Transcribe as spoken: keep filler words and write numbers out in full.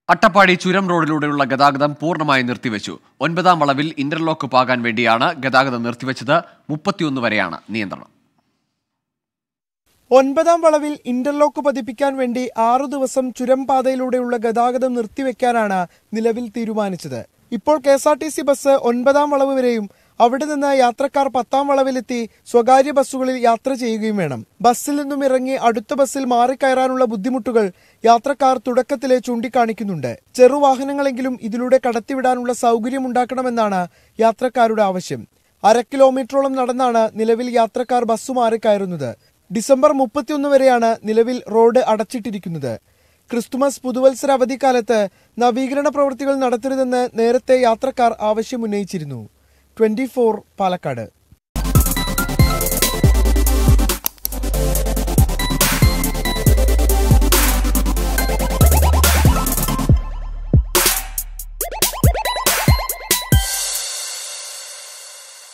അട്ടപ്പാടി ചുരം റോഡിലൂടെയുള്ള ഗതാഗതം പൂർണ്ണമായി നിർത്തിവെച്ചു. ഒൻപതാം വളവിൽ ഇന്റർലോക്ക് പാകാൻ വേണ്ടിയാണ് ഗതാഗതം നിർത്തിവെച്ചത്. മുപ്പത്തിയൊന്ന് വരെയാണ് നിയന്ത്രണം. ഒൻപതാം വളവിൽ ഇന്റർലോക്ക് പതിപ്പിക്കാൻ വേണ്ടി ആറു ദിവസം ചുരം പാതയിലൂടെയുള്ള ഗതാഗതം നിർത്തിവെക്കാനാണ് നിലവിൽ തീരുമാനിച്ചത്. ഇപ്പോൾ K S R T C bus ഒൻപതാം വളവ് വരെയും അവിടെ നിന്ന് യാത്രക്കാർ പത്താം വളവിലെത്തി സ്വകാര്യ ബസ്സുകളിൽ യാത്ര ചെയ്യുകയും വേണം. ബസ്സിൽ നിന്നും ഇറങ്ങി അടുത്ത ബസ്സിൽ മാറിക്കയറാനുള്ള ബുദ്ധിമുട്ടുകൾ യാത്രക്കാർ തുടക്കത്തിലെ ചൂണ്ടിക്കാണിക്കുന്നുണ്ട്. ചെറുവാഹനങ്ങളെങ്കിലും ഇതിലൂടെ കടത്തിവിടാനുള്ള സൗകര്യമുണ്ടാക്കണമെന്നാണ് യാത്രക്കാരുടെ ആവശ്യം. അര കിലോമീറ്ററോളം നടന്നാണ് നിലവിൽ യാത്രക്കാർ ബസ് മാറിക്കയറുന്നത്. ഡിസംബർ മുപ്പത്തിയൊന്ന് വരെയാണ് നിലവിൽ റോഡ് അടച്ചിട്ടിരിക്കുന്നത്. ക്രിസ്തുമസ് പുതുവത്സര അവധിക്കാലത്ത് നവീകരണ പ്രവൃത്തികൾ നടത്തരുതെന്ന് നേരത്തെ യാത്രക്കാർ ആവശ്യമുന്നയിച്ചിരുന്നു. Twenty four Palakkad.